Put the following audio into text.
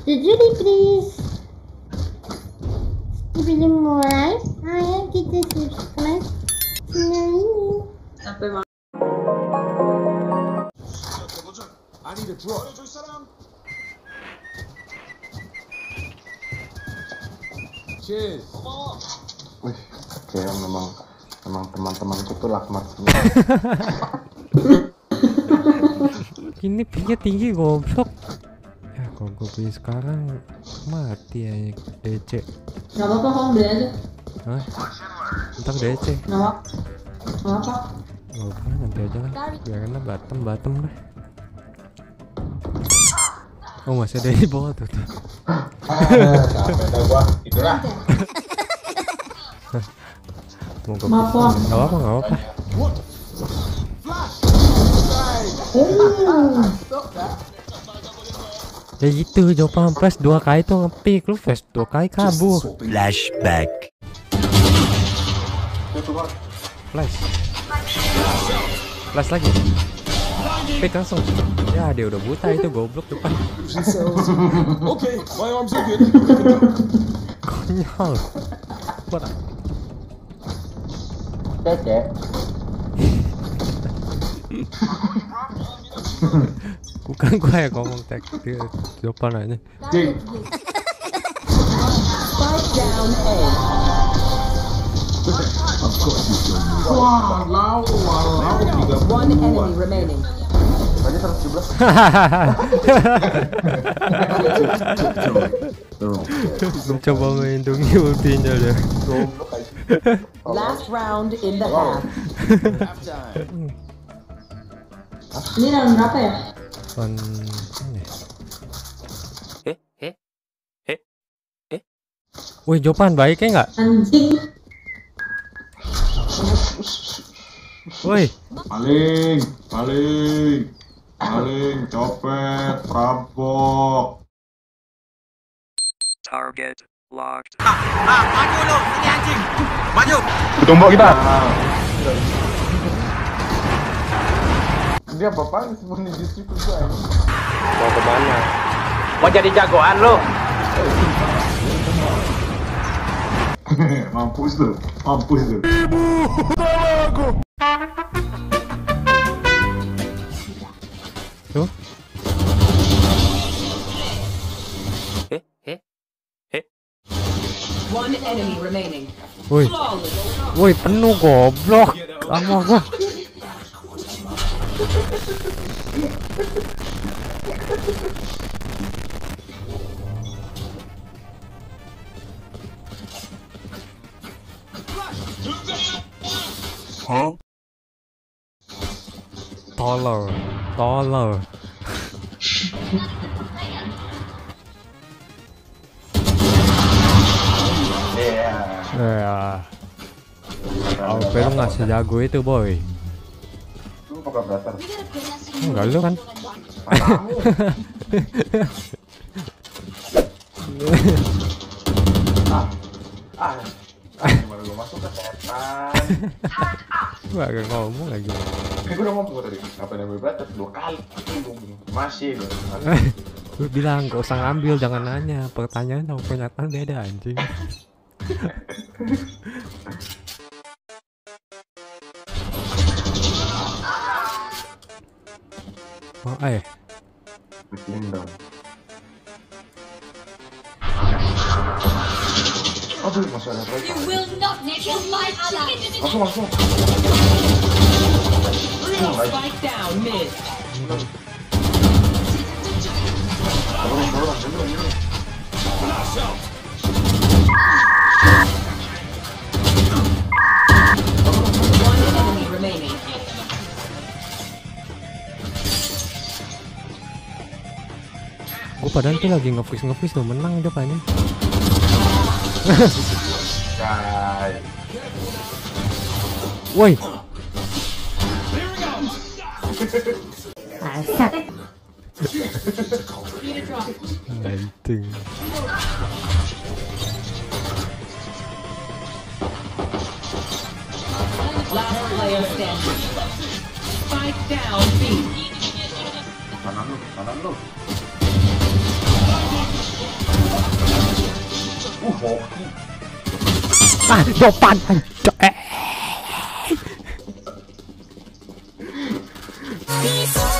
Jujuri please. Sebelum mulai, ayo kita subscribe channel ini. Sampai mau. Cheers. Wih, kayak memang teman-temanku tuh laknat semua. Ini pinya tinggi goblok. Ya kalau gue beli sekarang mati ya DC. Gak apa-apa, kamu beli aja. Hah? Entar DC. Gak apa-apa. Gak apa, nanti aja lah. Biarkan lah bottom lah. Oh masih ada di bawah tuh. Capek dah gua, itulah. Maaf, Wak. Gak apa. Ya gitu, Jopan flash 2 kali tuh ngepick, lu flash 2 kali kabur. Flashback. Flash lagi. Pick langsung. Ya dia udah buta itu goblok depan. Okay, my arms are good. Konyol. Buat Cece. bukan gua yang ngomong tag dia Jopan aja. Cing. Wah, lau 3. One enemy remaining. Aja 117. Mencoba melindungi ultinya dia. Last round in the half. Ini round berapa ya? Kon ini. Wih Jopan baiknya nggak? Anjing. Woi Maling, copet, perampok. Target locked. Maju lu, ini anjing. Maju. Bertumbuk kita. Dia apa-apaan sebenarnya justru gua. Mau kemana? Mau jadi jagoan lu? Mampus tuh. tuh. One enemy remaining. Woi penuh goblok. Lama gua. Huh? Tolol. Ya. Apa lu nggak sejago itu boy? Lu kok berasar? Enggak lu kan? Gimana lu masuk ke setan? Gua agak ngomong lagi. Gue udah ngomong tadi. Apa yang berat 2 kali? Masih gue. Lu bilang gak usah ngambil, jangan nanya. Pertanyaan sama kenyataan beda anjing. Oh, Bikin dong. Aduh, masih ada mereka. You will not kill my ally. Langsung. Spike down mid. One enemy remaining. Gue padahal tuh lagi nge-freeze tuh menang depannya. Guys. Woi. Asap. Anjing. Last player standing. Spike down B. Kanan lu. Hoki. Ah, depan anjir. Bisa